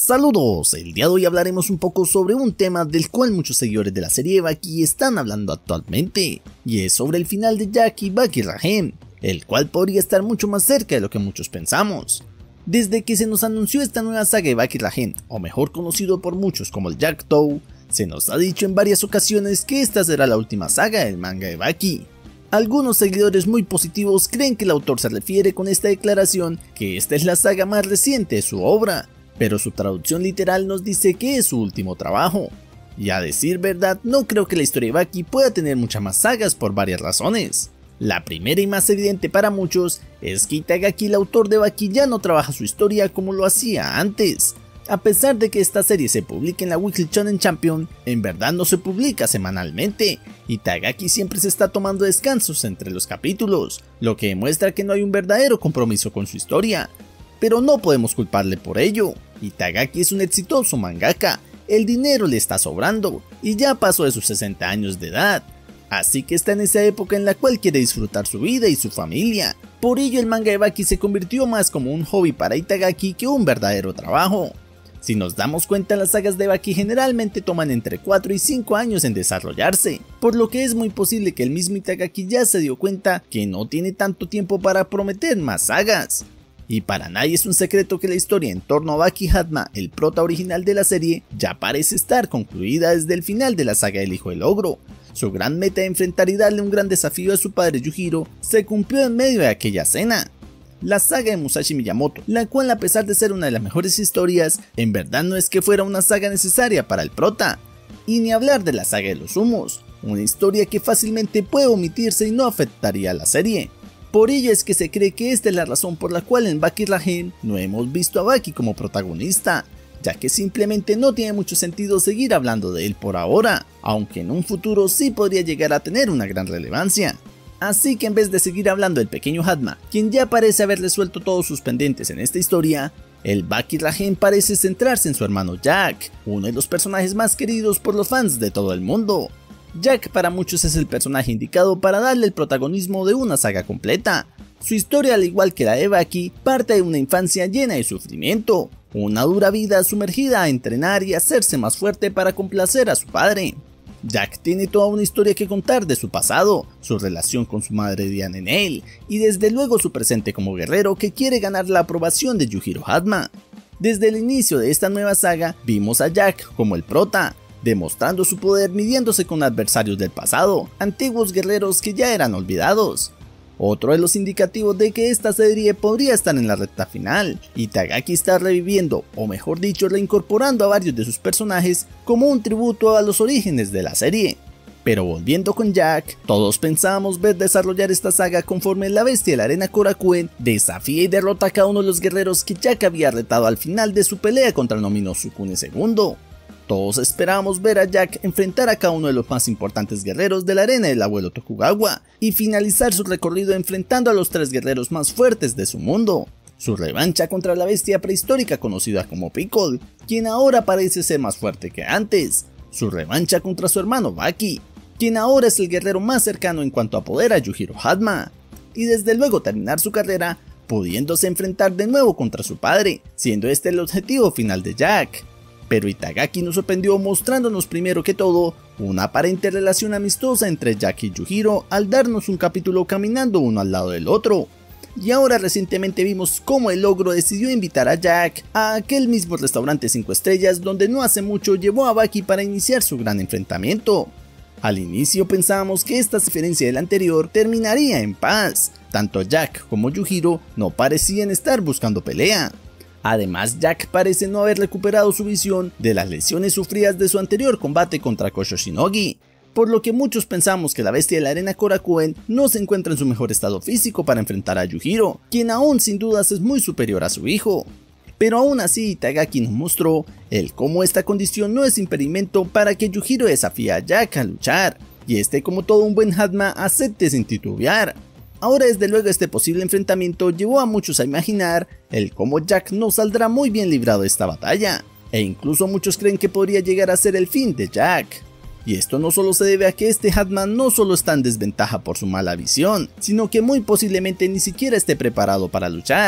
Saludos, el día de hoy hablaremos un poco sobre un tema del cual muchos seguidores de la serie Baki están hablando actualmente, y es sobre el final de Jack y Baki Rahem, el cual podría estar mucho más cerca de lo que muchos pensamos. Desde que se nos anunció esta nueva saga de Baki Rahem, o mejor conocido por muchos como el Jackdaw, se nos ha dicho en varias ocasiones que esta será la última saga del manga de Baki. Algunos seguidores muy positivos creen que el autor se refiere con esta declaración que esta es la saga más reciente de su obra, pero su traducción literal nos dice que es su último trabajo. Y a decir verdad, no creo que la historia de Baki pueda tener muchas más sagas por varias razones. La primera y más evidente para muchos es que Itagaki, el autor de Baki, ya no trabaja su historia como lo hacía antes. A pesar de que esta serie se publica en la Weekly Shonen Champion, en verdad no se publica semanalmente. Itagaki siempre se está tomando descansos entre los capítulos, lo que demuestra que no hay un verdadero compromiso con su historia. Pero no podemos culparle por ello. Itagaki es un exitoso mangaka, el dinero le está sobrando y ya pasó de sus 60 años de edad. Así que está en esa época en la cual quiere disfrutar su vida y su familia. Por ello el manga de Baki se convirtió más como un hobby para Itagaki que un verdadero trabajo. Si nos damos cuenta, las sagas de Baki generalmente toman entre 4 y 5 años en desarrollarse, por lo que es muy posible que el mismo Itagaki ya se dio cuenta que no tiene tanto tiempo para prometer más sagas. Y para nadie es un secreto que la historia en torno a Baki Hanma, el prota original de la serie, ya parece estar concluida desde el final de la saga del Hijo del Ogro. Su gran meta de enfrentar y darle un gran desafío a su padre Yujiro se cumplió en medio de aquella escena. La saga de Musashi Miyamoto, la cual a pesar de ser una de las mejores historias, en verdad no es que fuera una saga necesaria para el prota. Y ni hablar de la saga de los humos, una historia que fácilmente puede omitirse y no afectaría a la serie. Por ello es que se cree que esta es la razón por la cual en Baki Rahem no hemos visto a Baki como protagonista, ya que simplemente no tiene mucho sentido seguir hablando de él por ahora, aunque en un futuro sí podría llegar a tener una gran relevancia. Así que en vez de seguir hablando del pequeño Hanma, quien ya parece haber resuelto todos sus pendientes en esta historia, el Baki Rahem parece centrarse en su hermano Jack, uno de los personajes más queridos por los fans de todo el mundo. Jack para muchos es el personaje indicado para darle el protagonismo de una saga completa. Su historia, al igual que la de Baki, parte de una infancia llena de sufrimiento, una dura vida sumergida a entrenar y hacerse más fuerte para complacer a su padre. Jack tiene toda una historia que contar de su pasado, su relación con su madre Diane Nail, y desde luego su presente como guerrero que quiere ganar la aprobación de Yujiro Hanma. Desde el inicio de esta nueva saga, vimos a Jack como el prota, demostrando su poder midiéndose con adversarios del pasado, antiguos guerreros que ya eran olvidados. Otro de los indicativos de que esta serie podría estar en la recta final. Itagaki está reviviendo, o mejor dicho reincorporando a varios de sus personajes como un tributo a los orígenes de la serie. Pero volviendo con Jack, todos pensábamos ver desarrollar esta saga conforme la bestia de la arena Korakuen desafía y derrota a cada uno de los guerreros que Jack había retado al final de su pelea contra el Nomino Sukune II. Todos esperábamos ver a Jack enfrentar a cada uno de los más importantes guerreros de la arena del abuelo Tokugawa y finalizar su recorrido enfrentando a los 3 guerreros más fuertes de su mundo. Su revancha contra la bestia prehistórica conocida como Piccolo, quien ahora parece ser más fuerte que antes. Su revancha contra su hermano Baki, quien ahora es el guerrero más cercano en cuanto a poder a Yujiro Hanma. Y desde luego terminar su carrera pudiéndose enfrentar de nuevo contra su padre, siendo este el objetivo final de Jack. Pero Itagaki nos sorprendió mostrándonos primero que todo una aparente relación amistosa entre Jack y Yujiro al darnos un capítulo caminando uno al lado del otro. Y ahora recientemente vimos cómo el ogro decidió invitar a Jack a aquel mismo restaurante 5 estrellas donde no hace mucho llevó a Baki para iniciar su gran enfrentamiento. Al inicio pensábamos que esta diferencia del anterior terminaría en paz, tanto Jack como Yujiro no parecían estar buscando pelea. Además, Jack parece no haber recuperado su visión de las lesiones sufridas de su anterior combate contra Kosho Shinogi, por lo que muchos pensamos que la bestia de la arena Korakuen no se encuentra en su mejor estado físico para enfrentar a Yujiro, quien aún sin dudas es muy superior a su hijo. Pero aún así Itagaki nos mostró el cómo esta condición no es impedimento para que Yujiro desafíe a Jack a luchar, y este como todo un buen Hanma acepte sin titubear. Ahora desde luego este posible enfrentamiento llevó a muchos a imaginar el cómo Jack no saldrá muy bien librado de esta batalla, e incluso muchos creen que podría llegar a ser el fin de Jack. Y esto no solo se debe a que este Hanma no solo está en desventaja por su mala visión, sino que muy posiblemente ni siquiera esté preparado para luchar,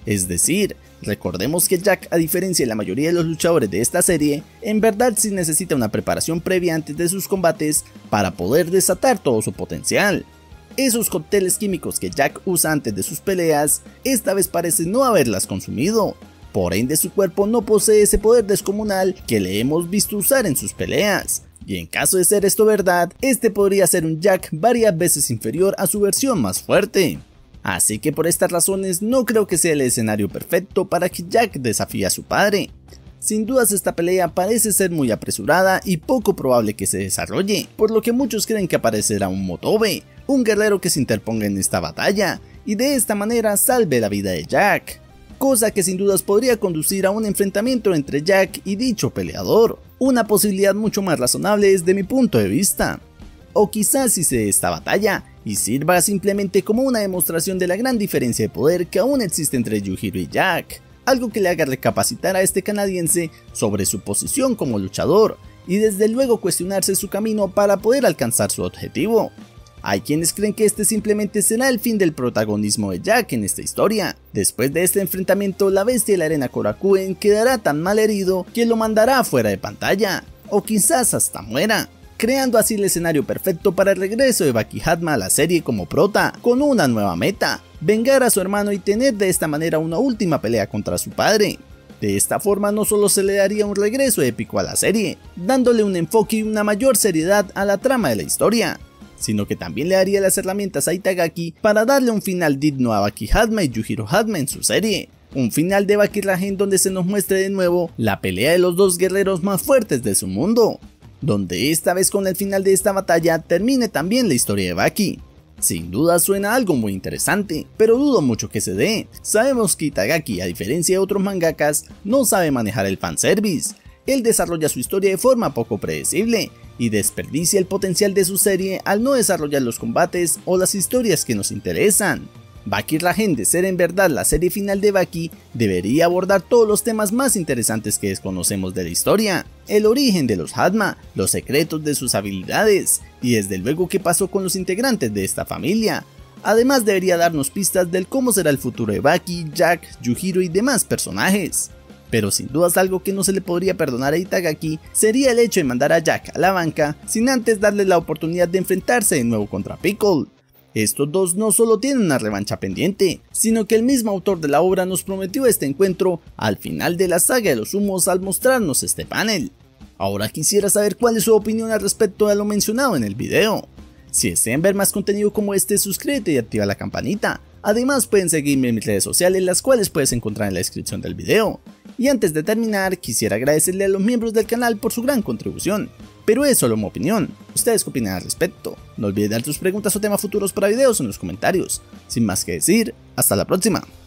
Es decir, recordemos que Jack, a diferencia de la mayoría de los luchadores de esta serie, en verdad sí necesita una preparación previa antes de sus combates para poder desatar todo su potencial. Esos cócteles químicos que Jack usa antes de sus peleas, esta vez parece no haberlas consumido. Por ende, su cuerpo no posee ese poder descomunal que le hemos visto usar en sus peleas. Y en caso de ser esto verdad, este podría ser un Jack varias veces inferior a su versión más fuerte. Así que por estas razones no creo que sea el escenario perfecto para que Jack desafíe a su padre. Sin dudas esta pelea parece ser muy apresurada y poco probable que se desarrolle, por lo que muchos creen que aparecerá un Motobe, un guerrero que se interponga en esta batalla y de esta manera salve la vida de Jack. Cosa que sin dudas podría conducir a un enfrentamiento entre Jack y dicho peleador, una posibilidad mucho más razonable desde mi punto de vista. O quizás hice de esta batalla y sirva simplemente como una demostración de la gran diferencia de poder que aún existe entre Yujiro y Jack, algo que le haga recapacitar a este canadiense sobre su posición como luchador y desde luego cuestionarse su camino para poder alcanzar su objetivo. Hay quienes creen que este simplemente será el fin del protagonismo de Jack en esta historia. Después de este enfrentamiento, la bestia de la arena Korakuen quedará tan mal herido que lo mandará fuera de pantalla, o quizás hasta muera, creando así el escenario perfecto para el regreso de Baki Hatma a la serie como prota, con una nueva meta: vengar a su hermano y tener de esta manera una última pelea contra su padre. De esta forma no solo se le daría un regreso épico a la serie, dándole un enfoque y una mayor seriedad a la trama de la historia, sino que también le daría las herramientas a Itagaki para darle un final digno a Baki Hatma y Yujiro Hatma en su serie. Un final de Baki Ragen donde se nos muestre de nuevo la pelea de los dos guerreros más fuertes de su mundo, donde esta vez con el final de esta batalla termine también la historia de Baki. Sin duda suena algo muy interesante, pero dudo mucho que se dé. Sabemos que Itagaki, a diferencia de otros mangakas, no sabe manejar el fanservice. Él desarrolla su historia de forma poco predecible y desperdicia el potencial de su serie al no desarrollar los combates o las historias que nos interesan. Baki Ragen, de ser en verdad la serie final de Baki, debería abordar todos los temas más interesantes que desconocemos de la historia: el origen de los Hatma, los secretos de sus habilidades y desde luego qué pasó con los integrantes de esta familia. Además debería darnos pistas del cómo será el futuro de Baki, Jack, Yujiro y demás personajes. Pero sin dudas algo que no se le podría perdonar a Itagaki sería el hecho de mandar a Jack a la banca sin antes darle la oportunidad de enfrentarse de nuevo contra Pickle. Estos dos no solo tienen una revancha pendiente, sino que el mismo autor de la obra nos prometió este encuentro al final de la saga de los humos al mostrarnos este panel. Ahora quisiera saber cuál es su opinión al respecto de lo mencionado en el video. Si desean ver más contenido como este, suscríbete y activa la campanita. Además pueden seguirme en mis redes sociales, las cuales puedes encontrar en la descripción del video. Y antes de terminar, quisiera agradecerle a los miembros del canal por su gran contribución. Pero es solo mi opinión, ¿ustedes qué opinan al respecto? No olvides dar tus preguntas o temas futuros para videos en los comentarios. Sin más que decir, hasta la próxima.